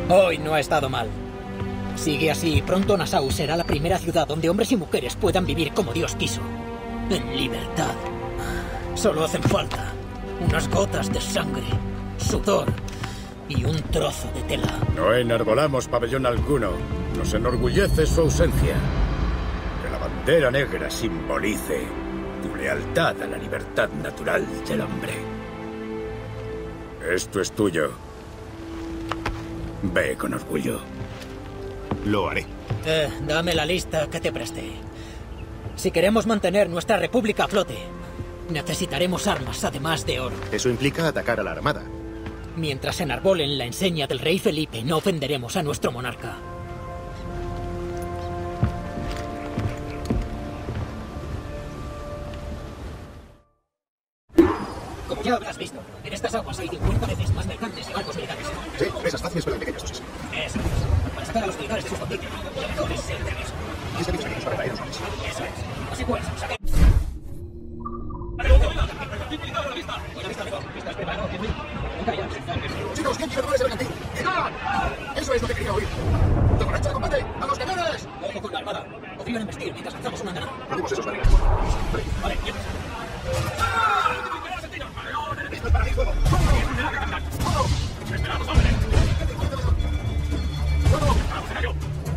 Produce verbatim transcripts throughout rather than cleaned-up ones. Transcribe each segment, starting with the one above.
Hoy no ha estado mal. Sigue así y pronto Nassau será la primera ciudad donde hombres y mujeres puedan vivir como Dios quiso. En libertad. Solo hacen falta unas gotas de sangre, sudor y un trozo de tela. No enarbolamos pabellón alguno. Nos enorgullece su ausencia. Que la bandera negra simbolice tu lealtad a la libertad natural del hombre. Esto es tuyo. Ve con orgullo. Lo haré. Eh, dame la lista que te presté. Si queremos mantener nuestra república a flote, necesitaremos armas además de oro. Eso implica atacar a la armada. Mientras enarbolen la enseña del rey Felipe, no ofenderemos a nuestro monarca. Como ya habrás visto, en estas aguas hay cincuenta veces más mercantes y barcos militares. Sí, presas fáciles pero en pequeñas dosis. Eso es. Para sacar a los militares de sus condiciones, lo mejor es ser de riesgo. ¿Qué servicios tenemos para traer los hombres? Eso es. Así pues, saque. Chicos, ¿quién quiere robar ese bergantín? ¡Llegan! Eso es lo que quería oír. ¡La borracha de combate! ¡A los cañones! Ojo con la armada. Podrían embestir mientras lanzamos una andanada. Ponemos esos marinos. Vale, bien. ¡Listos para abrir fuego! ¡Fuego! ¡Esperamos, hombre! ¡Fuego! ¡Vamos, cayó!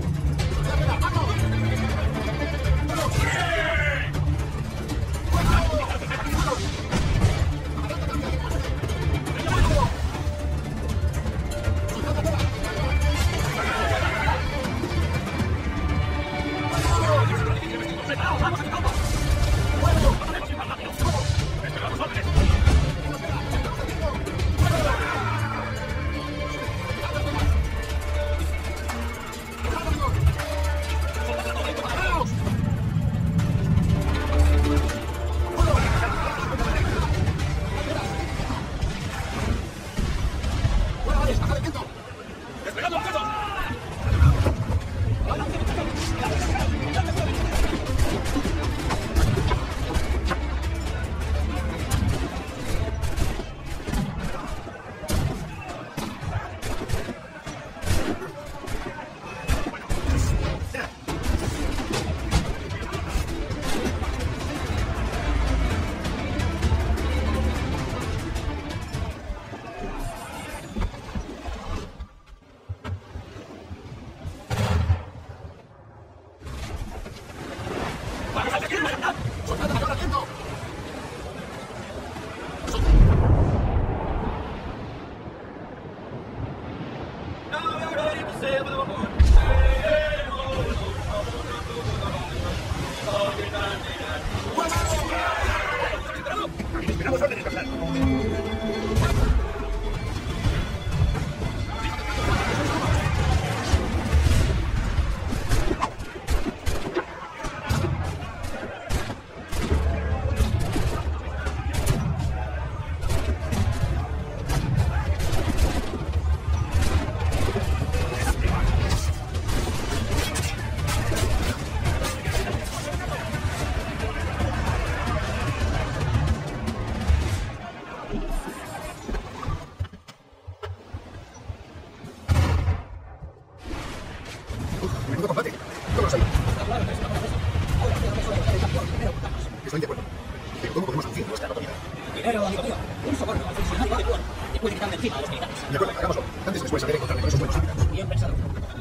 Estoy de acuerdo. Pero ¿cómo podemos lucir nuestra notoriedad? Primero, amigo mío, un soborno al funcionario adecuado. Después de quitarle encima a los militares. De acuerdo, hagámoslo. Antes después saber encontrarme con esos buenos militares. Bien pensado.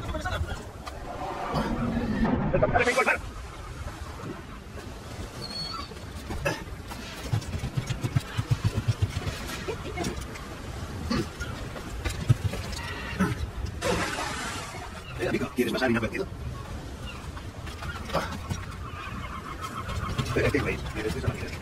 ¡El capitán está igual! Eh, amigo, ¿quieres pasar inadvertido? Ah. Eh, ¿qué veis? ¿Quieres desaparecer?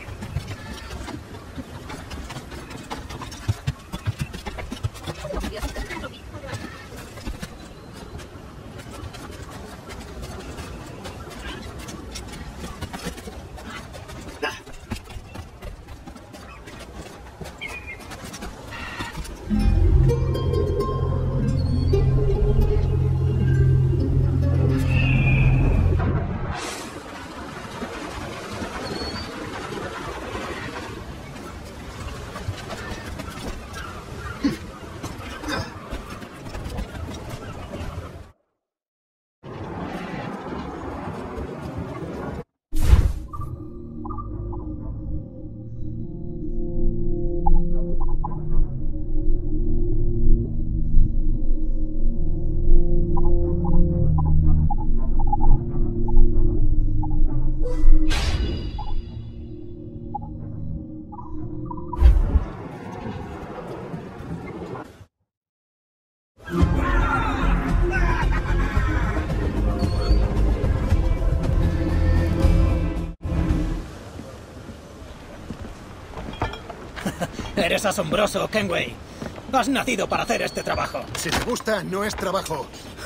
Eres asombroso, Kenway. Has nacido para hacer este trabajo. Si te gusta, no es trabajo.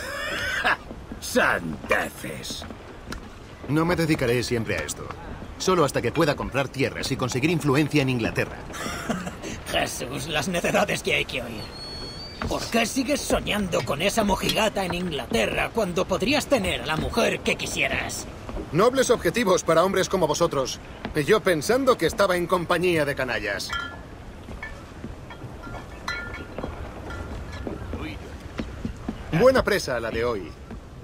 ¡Sandeces! No me dedicaré siempre a esto. Solo hasta que pueda comprar tierras y conseguir influencia en Inglaterra. Jesús, las necedades que hay que oír. ¿Por qué sigues soñando con esa mojigata en Inglaterra cuando podrías tener a la mujer que quisieras? Nobles objetivos para hombres como vosotros. Y yo pensando que estaba en compañía de canallas. Buena presa la de hoy.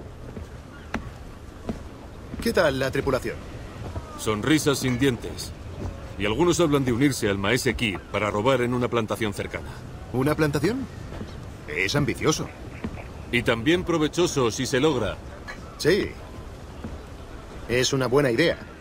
¿Qué tal la tripulación? Sonrisas sin dientes. Y algunos hablan de unirse al Maese Kid para robar en una plantación cercana. ¿Una plantación? Es ambicioso. Y también provechoso si se logra. Sí. Es una buena idea.